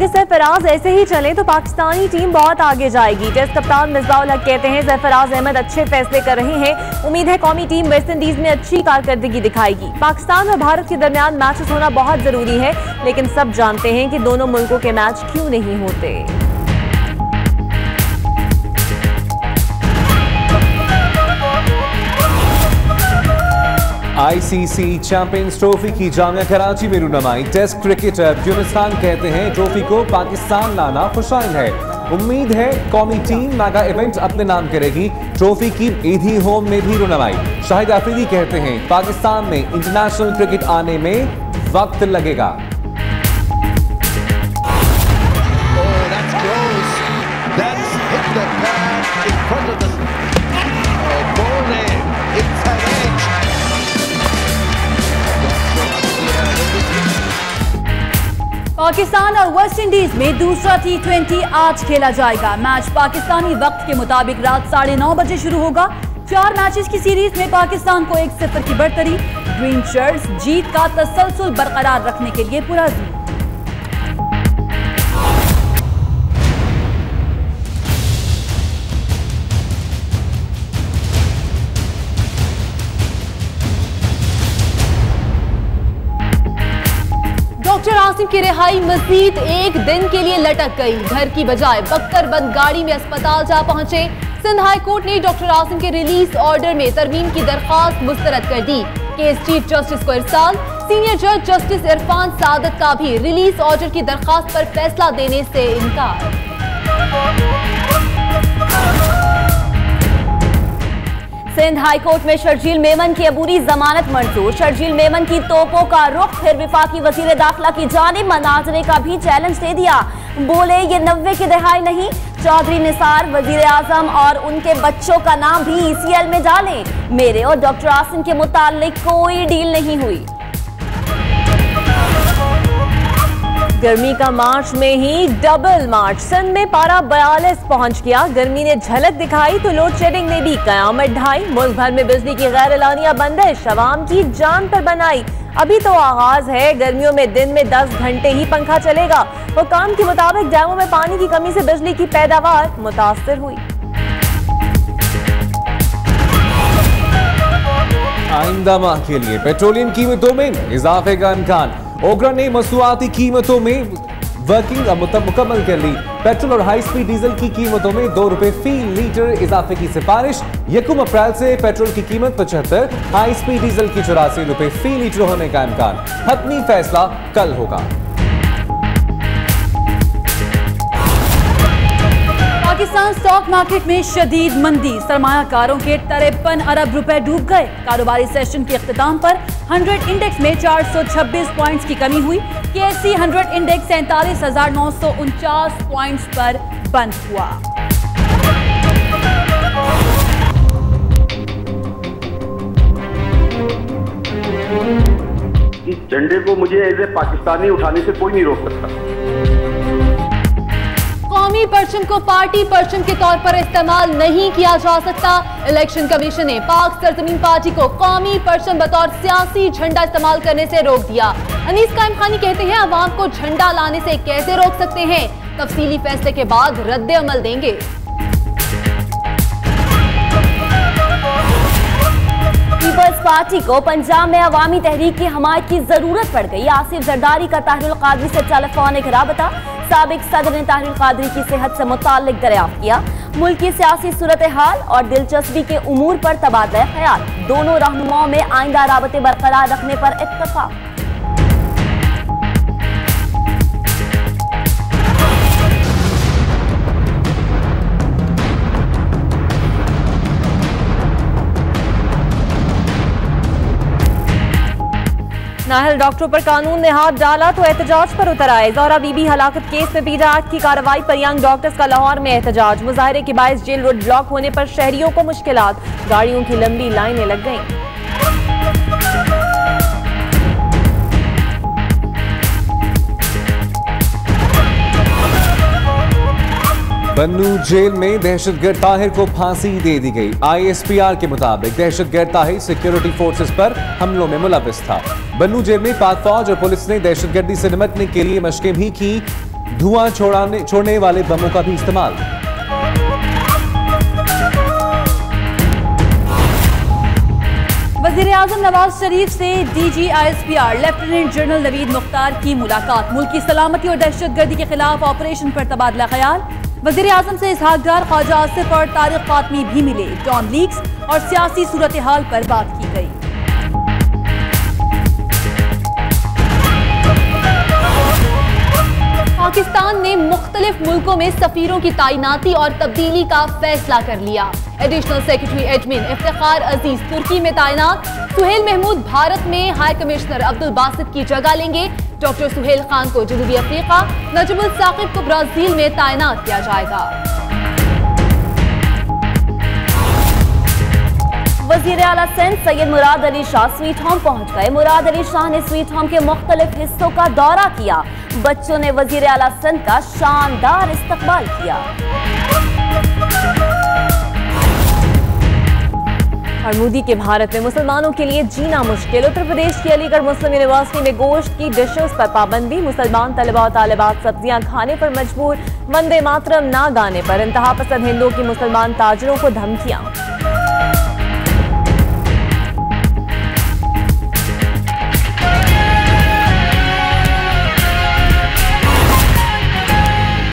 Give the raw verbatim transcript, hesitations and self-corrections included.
अगर सरफराज ऐसे ही चले तो पाकिस्तानी टीम बहुत आगे जाएगी। टेस्ट कप्तान मिसबाह उल हक कहते हैं सरफराज अहमद अच्छे फैसले कर रहे हैं। उम्मीद है कौमी टीम वेस्टइंडीज में अच्छी कारकर्दगी दिखाएगी। पाकिस्तान और भारत के दरमियान मैचेस होना बहुत जरूरी है, लेकिन सब जानते हैं कि दोनों मुल्कों के मैच क्यों नहीं होते। आईसीसी चैंपियंस ट्रॉफी की जामिया कराची में रूनमाई। टेस्ट क्रिकेटर यूनुस खान कहते हैं ट्रॉफी को पाकिस्तान लाना खुशाइन है। उम्मीद है कौमी टीम मेगा इवेंट अपने नाम करेगी। ट्रॉफी की ईदी होम में भी रूनमाई। शाहिद अफरीदी कहते हैं पाकिस्तान में इंटरनेशनल क्रिकेट आने में वक्त लगेगा। पाकिस्तान और वेस्ट इंडीज में दूसरा टी ट्वेंटी आज खेला जाएगा। मैच पाकिस्तानी वक्त के मुताबिक रात साढ़े नौ बजे शुरू होगा। चार मैचेस की सीरीज में पाकिस्तान को एक सिफर की बढ़तरी। ग्रीन शर्ट्स जीत का तसलसल बरकरार रखने के लिए पुरअज़्म। डॉक्टर आसिम की रिहाई मजीद एक दिन के लिए लटक गई। घर की बजाय बख्तरबंद गाड़ी में अस्पताल जा पहुंचे। सिंध हाई कोर्ट ने डॉक्टर आसिम के रिलीज ऑर्डर में तरमीम की दरख्वास्त मुस्तरद कर दी। केस चीफ जस्टिस को इरसाल। सीनियर जज जस्टिस इरफान सादत का भी रिलीज ऑर्डर की दरख्वास्त पर फैसला देने से इनकार। सिंध हाई कोर्ट में शर्जील मेमन की अबूरी जमानत मंजूर। शर्जील मेमन की तोपों का रुख फिर विफाकी वजीर दाखिला की जानिब मनाजरे का भी चैलेंज दे दिया। बोले ये नब्बे की दहाई नहीं, चौधरी निसार वजीर आजम और उनके बच्चों का नाम भी ईसीएल में डालें। मेरे और डॉक्टर आसिम के मुताल्लिक कोई डील नहीं हुई। गर्मी का मार्च में ही डबल मार्च। सिंध में पारा बयालीस पहुंच गया। गर्मी ने झलक दिखाई तो लोड शेडिंग ने भी कयामत ढाई। मुल्क भर में बिजली की गैर एलानिया बंदिश अवाम की जान पर बनाई। अभी तो आगाज है, गर्मियों में दिन में दस घंटे ही पंखा चलेगा। हुकाम के मुताबिक डैमों में पानी की कमी से बिजली की पैदावार मुतासर हुई। आइंदा माह के लिए पेट्रोलियम कीमतों में इजाफे का इम्कान। ओगरा ने मसनूआती कीमतों में वर्किंग मुकम्मल कर ली। पेट्रोल और हाई स्पीड डीजल की कीमतों में दो रुपए फी लीटर इजाफे की सिफारिश। यकम अप्रैल से पेट्रोल की कीमत पचहत्तर, हाई स्पीड डीजल की चौरासी रुपए फी लीटर होने का इम्कान। हतमी फैसला कल होगा। पाकिस्तान स्टॉक मार्केट में शदीद मंदी। सरमायाकारों के तिरपन अरब रुपए डूब गए। कारोबारी सेशन के इख्तिताम पर हंड्रेड इंडेक्स में चार सौ छब्बीस पॉइंट्स की कमी हुई। केएससी हंड्रेड इंडेक्स सैंतालीस हजार नौ सौ उनचास पॉइंट्स पर बंद हुआ। इस झंडे को मुझे एज ए पाकिस्तानी उठाने से कोई नहीं रोक सकता। कौमी परचम को पार्टी परचम के तौर पर इस्तेमाल नहीं किया जा सकता। इलेक्शन कमीशन ने पाक सरजमीन पार्टी को कौमी परचम बतौर सियासी झंडा इस्तेमाल करने से रोक दिया। अनीस कायम खानी कहते हैं अवाम को झंडा लाने से कैसे रोक सकते हैं, तफसीली फैसले के बाद रद्द अमल देंगे। पीपल्स पार्टी को पंजाब में अवामी तहरीक की हमायत की जरूरत पड़ गई। आसिफ जरदारी का ताहिरुल कादरी से टेलीफोनिक राबता। साबिक सदर ने ताहिरुल कादरी की सेहत से मुताल्लिक दरियाफ्त किया। मुल्क की सियासी सूरत हाल और दिलचस्पी के उमूर पर तबादला ख्याल। दोनों रहनुमाओं में आइंदा राबते बरकरार रखने पर इत्तफाक। नाहल डॉक्टरों पर कानून ने हाथ डाला तो एहतजाज पर उतर आए। जौहरा बीबी हलाकत केस में पीडा एक्ट की कार्रवाई पर यंग डॉक्टर्स का लाहौर में एहतजाज। मुजाहरे के बायस जेल रोड ब्लॉक होने पर शहरियों को मुश्किलात। गाड़ियों की लंबी लाइनें लग गईं। बन्नू जेल में दहशतगर्द ताहिर को फांसी दे दी गई। आईएसपीआर के मुताबिक दहशतगर्द ताहिर सिक्योरिटी फोर्सेस पर हमलों में मुलविस था। बन्नू जेल में पाक फौज और पुलिस ने दहशतगर्दी से निपटने के लिए मशकें भी की। धुआं छोड़ाने छोड़ने वाले बमों का भी इस्तेमाल। वज़ीर-ए-आज़म नवाज शरीफ से D G I S P R lieutenant general Naveed Mukhtar की मुलाकात। मुल्क की सलामती और दहशतगर्दी के खिलाफ ऑपरेशन पर तबादला ख्याल। वज़ीर-ए-आज़म से इसहाक डार, ख्वाजा आसिफ और तारिक फातमी भी मिले। डॉन लीग्स और सियासी सूरत हाल पर बात की गई। पाकिस्तान ने मुख्तलिफ मुल्कों में सफीरों की तैनाती और तब्दीली का फैसला कर लिया। Additional secretary admin Iftikhar Aziz तुर्की में तैनात। सुहेल महमूद भारत में हाई कमिश्नर अब्दुल बासित की जगह लेंगे। डॉक्टर सुहेल खान को जनूबी अफ्रीका, नजमुल साकिब को ब्राजील में तैनात किया जाएगा। वज़ीर आला सिंध सैयद मुराद अली शाह स्वीट होम पहुंच गए। मुराद अली शाह ने स्वीट होम के मुख्तलिफ हिस्सों का दौरा किया। बच्चों ने वज़ीर आला सिंध का शानदार इस्तकबाल किया। और मोदी के भारत में मुसलमानों के लिए जीना मुश्किल। उत्तर प्रदेश की अलीगढ़ मुस्लिम यूनिवर्सिटी में गोश्त की डिशेस पर पाबंदी। मुसलमान तलबा और तालिबात सब्जियां खाने पर मजबूर। वंदे मातरम ना गाने पर इंतहा पसंद हिंदुओं की मुसलमान ताजरों को धमकियां।